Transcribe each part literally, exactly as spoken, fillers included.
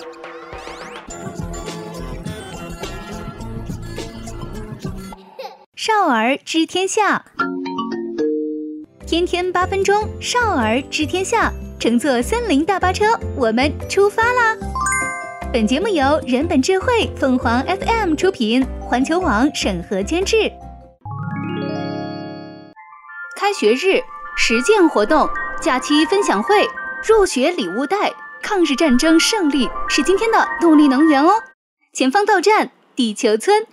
少儿知天下，天天八分钟，少儿知天下。乘坐森林大巴车，我们出发啦！本节目由人本智慧凤凰 F M 出品，环球网审核监制。开学日实践活动、假期分享会、入学礼物袋，抗日战争胜利是今天的动力能源哦！前方到站，地球村。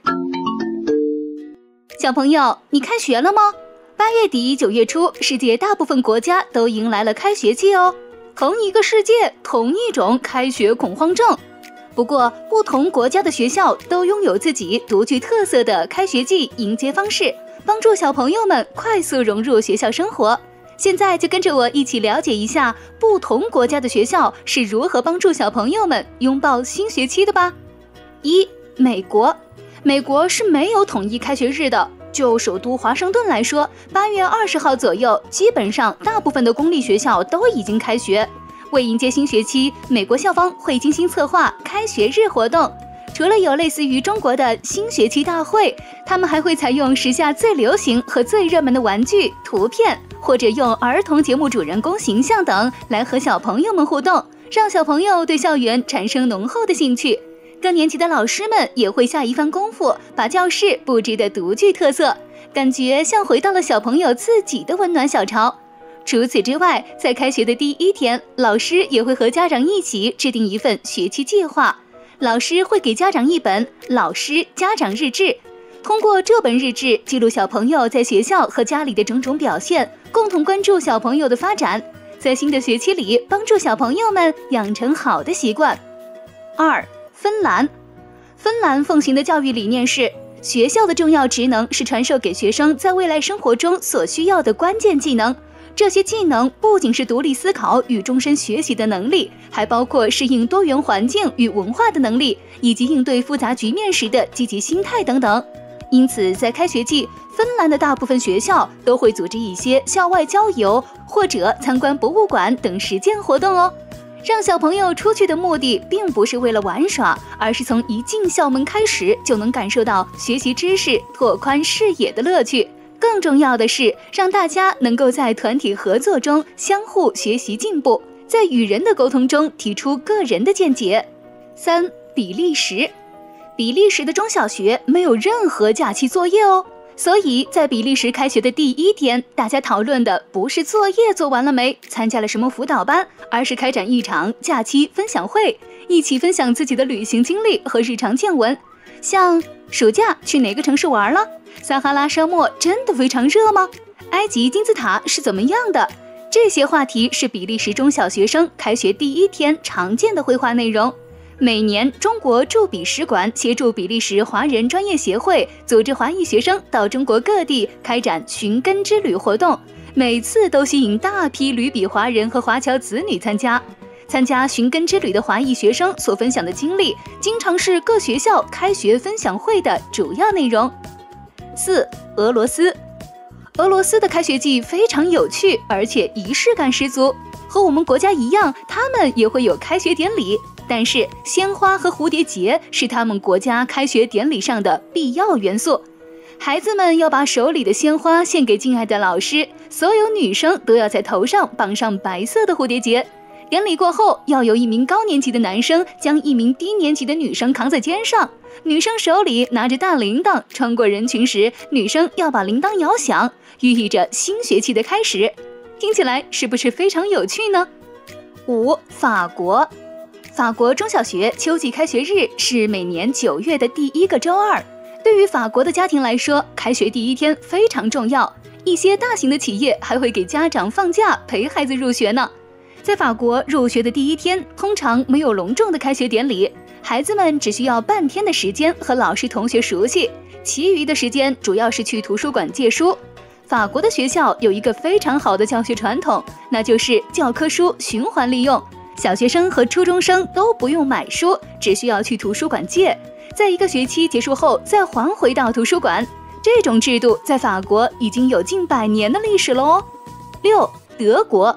小朋友，你开学了吗？八月底九月初，世界大部分国家都迎来了开学季哦。同一个世界，同一种开学恐慌症。不过，不同国家的学校都拥有自己独具特色的开学季迎接方式，帮助小朋友们快速融入学校生活。现在就跟着我一起了解一下不同国家的学校是如何帮助小朋友们拥抱新学期的吧。一、美国。美国是没有统一开学日的。就首都华盛顿来说，八月二十号左右，基本上大部分的公立学校都已经开学。为迎接新学期，美国校方会精心策划开学日活动。除了有类似于中国的新学期大会，他们还会采用时下最流行和最热门的玩具、图片，或者用儿童节目主人公形象等来和小朋友们互动，让小朋友对校园产生浓厚的兴趣。各年级的老师们也会下一番功夫，把教室布置得独具特色，感觉像回到了小朋友自己的温暖小巢。除此之外，在开学的第一天，老师也会和家长一起制定一份学期计划。老师会给家长一本老师家长日志，通过这本日志记录小朋友在学校和家里的种种表现，共同关注小朋友的发展，在新的学期里帮助小朋友们养成好的习惯。二、芬兰。芬兰奉行的教育理念是，学校的重要职能是传授给学生在未来生活中所需要的关键技能。这些技能不仅是独立思考与终身学习的能力，还包括适应多元环境与文化的能力，以及应对复杂局面时的积极心态等等。因此，在开学季，芬兰的大部分学校都会组织一些校外郊游或者参观博物馆等实践活动哦。让小朋友出去的目的并不是为了玩耍，而是从一进校门开始就能感受到学习知识、拓宽视野的乐趣。更重要的是，让大家能够在团体合作中相互学习进步，在与人的沟通中提出个人的见解。三、比利时。比利时的中小学没有任何假期作业哦。所以在比利时开学的第一天，大家讨论的不是作业做完了没，参加了什么辅导班，而是开展一场假期分享会，一起分享自己的旅行经历和日常见闻。像暑假去哪个城市玩了？撒哈拉沙漠真的非常热吗？埃及金字塔是怎么样的？这些话题是比利时中小学生开学第一天常见的绘画内容。每年，中国驻比使馆协助比利时华人专业协会组织华裔学生到中国各地开展寻根之旅活动，每次都吸引大批旅比华人和华侨子女参加。参加寻根之旅的华裔学生所分享的经历，经常是各学校开学分享会的主要内容。四、俄罗斯。俄罗斯的开学季非常有趣，而且仪式感十足。和我们国家一样，他们也会有开学典礼。但是鲜花和蝴蝶结是他们国家开学典礼上的必要元素。孩子们要把手里的鲜花献给敬爱的老师，所有女生都要在头上绑上白色的蝴蝶结。典礼过后，要由一名高年级的男生将一名低年级的女生扛在肩上，女生手里拿着大铃铛，穿过人群时，女生要把铃铛摇响，寓意着新学期的开始。听起来是不是非常有趣呢？五、法国。法国中小学秋季开学日是每年九月的第一个周二。对于法国的家庭来说，开学第一天非常重要。一些大型的企业还会给家长放假陪孩子入学呢。在法国，入学的第一天通常没有隆重的开学典礼，孩子们只需要半天的时间和老师同学熟悉，其余的时间主要是去图书馆借书。法国的学校有一个非常好的教学传统，那就是教科书循环利用。小学生和初中生都不用买书，只需要去图书馆借，在一个学期结束后再还回到图书馆。这种制度在法国已经有近百年的历史了哦。六、德国。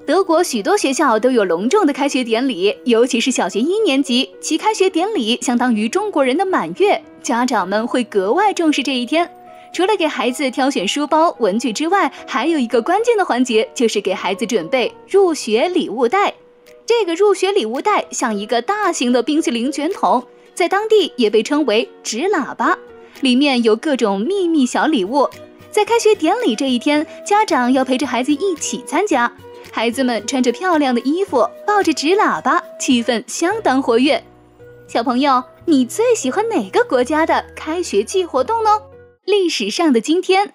德国许多学校都有隆重的开学典礼，尤其是小学一年级，其开学典礼相当于中国人的满月，家长们会格外重视这一天。除了给孩子挑选书包、文具之外，还有一个关键的环节，就是给孩子准备入学礼物袋。这个入学礼物袋像一个大型的冰淇淋卷筒，在当地也被称为纸喇叭，里面有各种秘密小礼物。在开学典礼这一天，家长要陪着孩子一起参加，孩子们穿着漂亮的衣服，抱着纸喇叭，气氛相当活跃。小朋友，你最喜欢哪个国家的开学季活动呢？历史上的今天。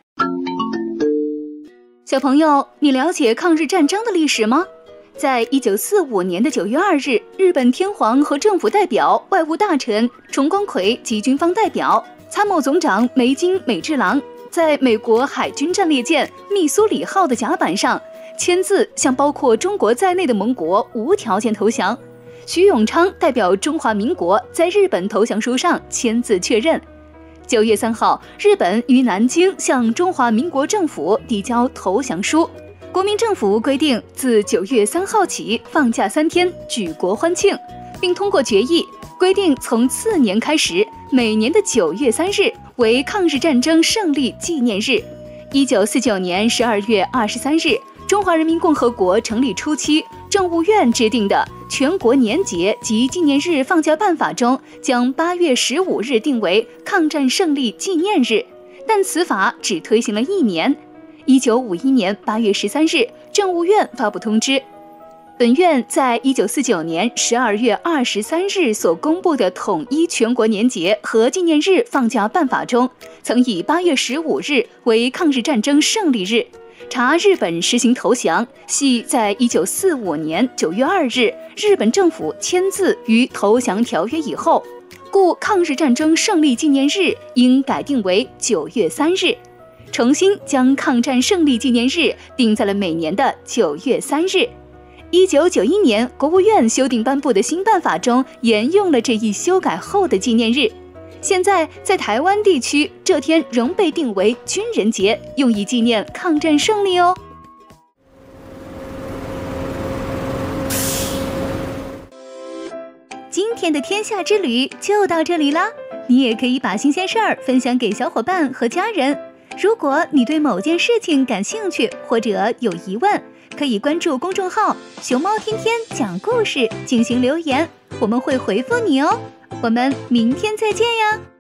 小朋友，你了解抗日战争的历史吗？在一九四五年的九月二日，日本天皇和政府代表、外务大臣重光葵及军方代表、参谋总长梅津美治郎在美国海军战列舰密苏里号的甲板上签字，向包括中国在内的盟国无条件投降。徐永昌代表中华民国在日本投降书上签字确认。九月三号，日本于南京向中华民国政府递交投降书。国民政府规定，自九月三号起放假三天，举国欢庆，并通过决议，规定从次年开始，每年的九月三日为抗日战争胜利纪念日。一九四九年十二月二十三日，中华人民共和国成立初期，政务院制定的全国年节及纪念日放假办法中，将八月十五日定为抗战胜利纪念日，但此法只推行了一年。一九五一年八月十三日，政务院发布通知，本院在一九四九年十二月二十三日所公布的统一全国年节和纪念日放假办法中，曾以八月十五日为抗日战争胜利日。查日本实行投降，系在一九四五年九月二日日本政府签字于投降条约以后，故抗日战争胜利纪念日应改定为九月三日，重新将抗战胜利纪念日定在了每年的九月三日。一九九一年，国务院修订颁布的新办法中沿用了这一修改后的纪念日。现在在台湾地区，这天仍被定为军人节，用以纪念抗战胜利哦。今天的天下之旅就到这里啦，你也可以把新鲜事儿分享给小伙伴和家人。如果你对某件事情感兴趣或者有疑问，可以关注公众号熊猫天天讲故事进行留言，我们会回复你哦。我们明天再见呀。